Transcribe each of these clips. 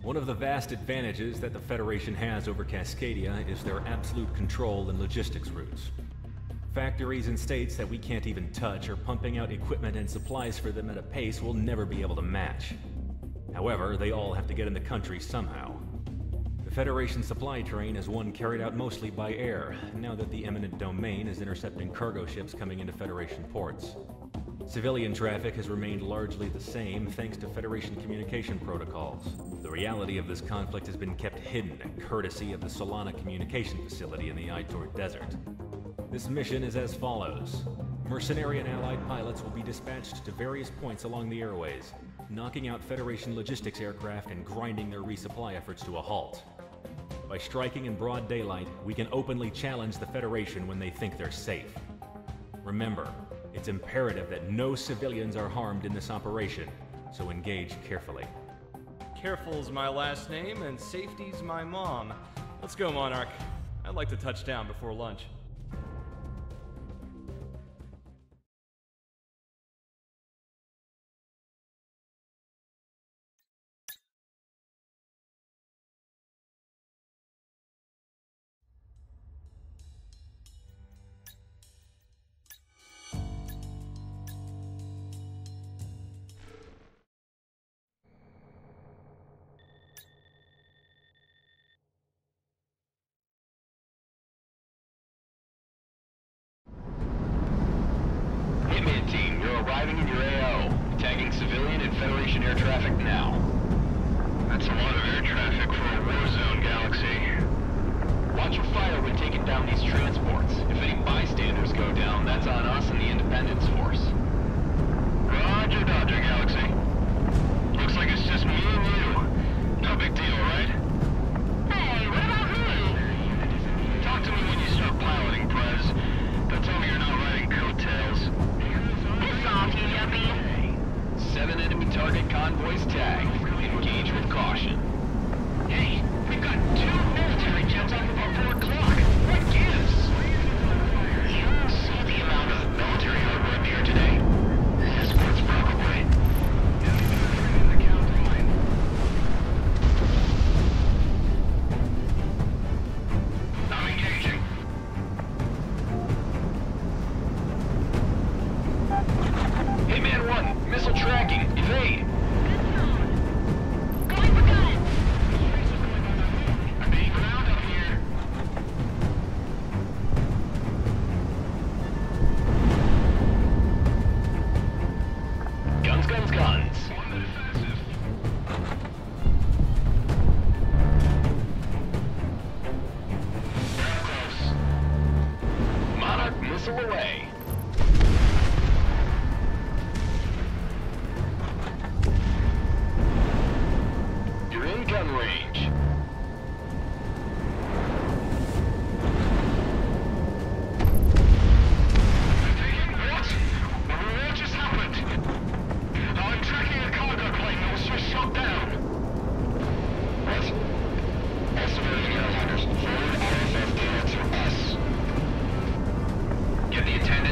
One of the vast advantages that the Federation has over Cascadia is their absolute control and logistics routes. Factories and states that we can't even touch are pumping out equipment and supplies for them at a pace we'll never be able to match. However, they all have to get in the country somehow. The Federation supply train is one carried out mostly by air, now that the Eminent Domain is intercepting cargo ships coming into Federation ports. Civilian traffic has remained largely the same thanks to Federation communication protocols. The reality of this conflict has been kept hidden, courtesy of the Solana communication facility in the Aitor Desert. This mission is as follows. Mercenary and allied pilots will be dispatched to various points along the airways, knocking out Federation logistics aircraft and grinding their resupply efforts to a halt. By striking in broad daylight, we can openly challenge the Federation when they think they're safe. Remember, it's imperative that no civilians are harmed in this operation, so engage carefully. Careful's my last name, and safety's my mom. Let's go, Monarch. I'd like to touch down before lunch. Arriving in your AO. Tagging civilian and Federation air traffic now. That's a lot of air traffic for a war zone, Galaxy. Watch your fire when taking down these transports. If any bystanders go down, that's on us and the Independence Force. Roger, Dodger, Galaxy. Looks like it's just me and you. No big deal, right? Hey, what about me? Talk to me when you start piloting, Prez. Don't tell me you're not riding coattails. 7 enemy target convoys tagged. Engage with caution. Hey, we've got 2 military jets off about 4 o'clock. What gives? You see the amount of military hardware up here today? Escorts probably. I'm engaging. Hey, Man 1, missile tracking, evade! Going for gun! I'm being ground up here. Guns, guns, guns. On the defensive. We're up close. Monarch missile away. Gun range. What just happened? I'm tracking a cargo plane that was just shot down. What? All civilian airliners, forward RFF to us. Get the attention.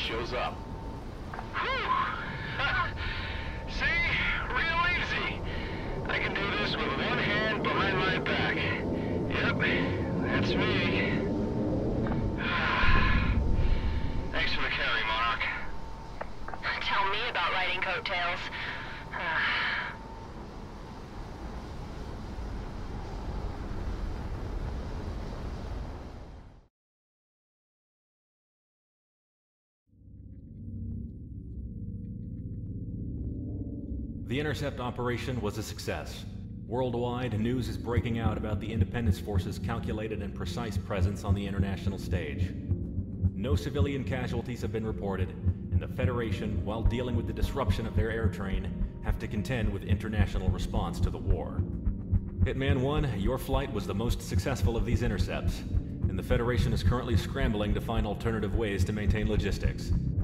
shows up. Whew! See? Real easy. I can do this with one hand behind my back. Yep, that's me. Thanks for the carry, Monarch. Tell me about riding coattails. The intercept operation was a success. Worldwide, news is breaking out about the Independence Force's calculated and precise presence on the international stage. No civilian casualties have been reported, and the Federation, while dealing with the disruption of their air train, have to contend with international response to the war. Hitman 1, your flight was the most successful of these intercepts, and the Federation is currently scrambling to find alternative ways to maintain logistics.